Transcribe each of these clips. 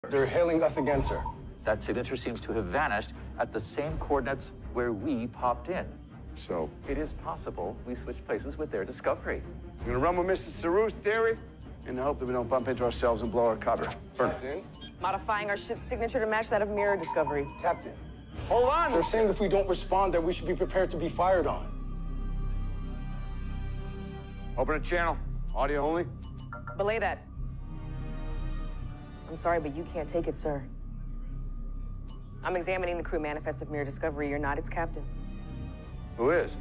They're hailing us again, sir. That signature seems to have vanished at the same coordinates where we popped in. So? It is possible we switched places with their discovery. You're gonna run with Mr. Saru's theory in the hope that we don't bump into ourselves and blow our cover. Captain? Modifying our ship's signature to match that of Mirror Discovery. Captain. Hold on! They're saying if we don't respond, that we should be prepared to be fired on. Open a channel. Audio only. Belay that. I'm sorry, but you can't take it, sir. I'm examining the crew manifest of Mirror Discovery. You're not its captain. Who is?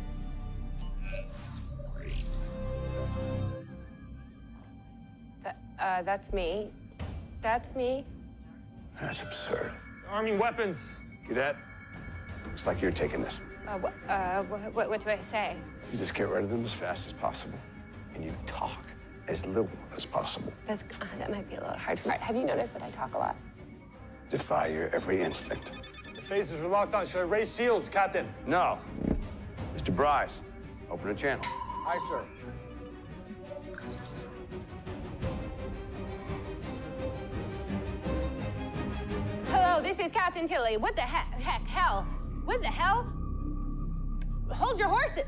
That's me. That's me. That's absurd. Arming weapons. Cadet, looks like you're taking this. What do I say? You just get rid of them as fast as possible, and you talk as little as possible. That might be a little hard. Have you noticed that I talk a lot? Defy your every instinct. The phases are locked on. Should I raise shields, Captain? No. Mr. Bryce, open a channel. Aye, sir. Hello, this is Captain Tilly. What the hell? What the hell? Hold your horses.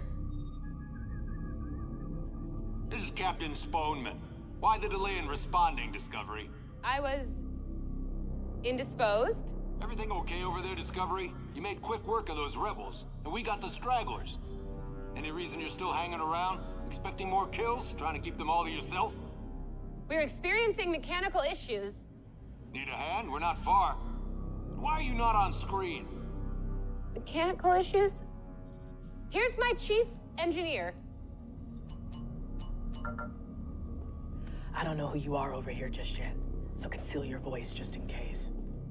This is Captain Sponeman. Why the delay in responding, Discovery? I was indisposed. Everything okay over there, Discovery? You made quick work of those rebels, and we got the stragglers. Any reason you're still hanging around? Expecting more kills? Trying to keep them all to yourself? We're experiencing mechanical issues. Need a hand? We're not far. Why are you not on screen? Mechanical issues? Here's my chief engineer. I don't know who you are over here just yet, so conceal your voice just in case.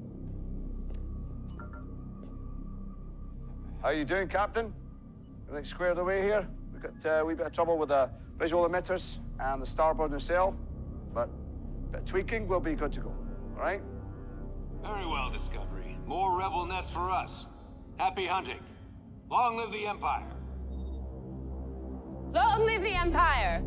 How you doing, Captain? Everything squared away here? We've got a wee bit of trouble with the visual emitters and the starboard nacelle, but a bit of tweaking, we'll be good to go. All right? Very well, Discovery. More rebel nests for us. Happy hunting. Long live the Empire. Long live the Empire!